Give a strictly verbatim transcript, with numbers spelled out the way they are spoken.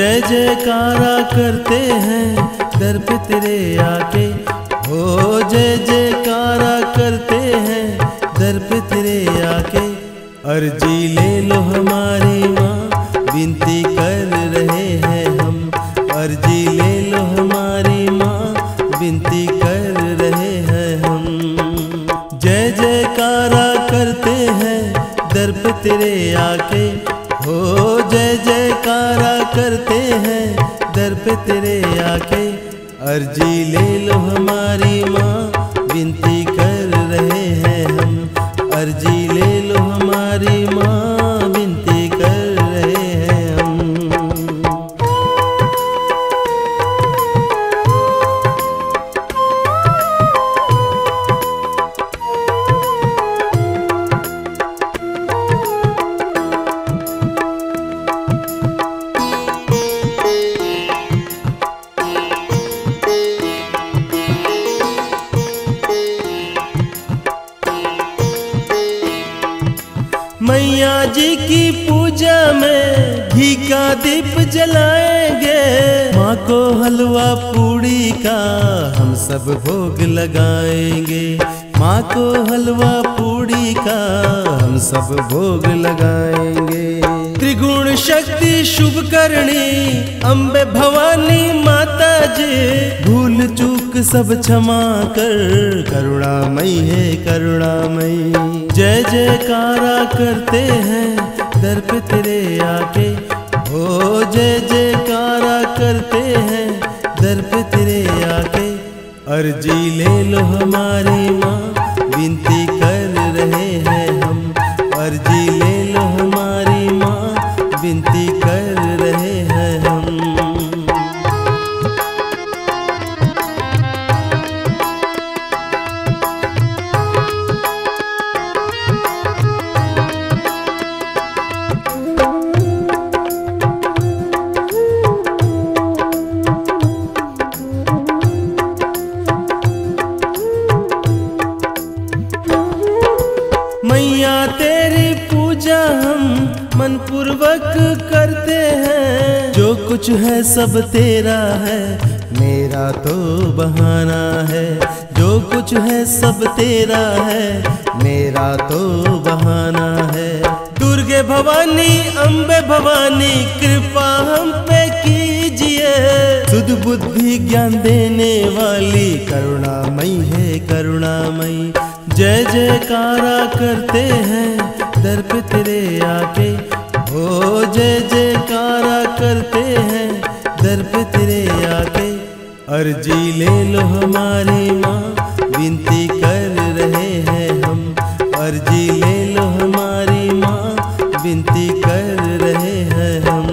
जय जयकारा करते हैं दर पे तेरे आके, हो जय जयकारा करते हैं दर पे तेरे आके। अर्जी ले लो हमारी माँ, विनती कर रहे हैं हम। अर्जी ले लो हमारी माँ, विनती कर रहे हैं हम। जय जयकारा करते हैं दर पे तेरे आके, हो जय जयकारा करते हैं दर पे तेरे आके। अर्जी ले लो हमारी माँ, विनती कर रहे हैं हम। अर्जी ले लो हमारी माँ, विनती कर रहे हैं हम। मैया जी की पूजा में घी का दीप जलाएंगे, माँ को हलवा पूड़ी का हम सब भोग लगाएंगे। माँ को हलवा पूड़ी का हम सब भोग लगाएंगे। त्रिगुण शक्ति शुभ करणी अम्बे भवानी माता जी, भूल चूक सब क्षमा कर, करुणामयी है करुणामयी। जय जयकारा करते हैं दर पे तेरे आके, हो जय जयकारा करते हैं दर पे तेरे आके। अर्जी ले लो हमारी माँ, विनती कर रहे हैं हम। अर्जी ले लो हमारी माँ, विनती कर रहे हैं हम। मैया तेरी पूजा हम मन पूर्वक करते हैं, जो कुछ है सब तेरा है, मेरा तो बहाना है। जो कुछ है सब तेरा है, मेरा तो बहाना है। दुर्गे भवानी अम्बे भवानी कृपा हम पे कीजिए, सुध बुद्धि ज्ञान देने वाली करुणामयी है करुणामयी। जय जयकारा करते हैं दर पे तेरे आके, हो जय जयकारा करते हैं दर पे तेरे आके। अर्जी ले लो हमारी माँ, विनती कर रहे हैं हम। अर्जी ले लो हमारी माँ, विनती कर रहे हैं हम।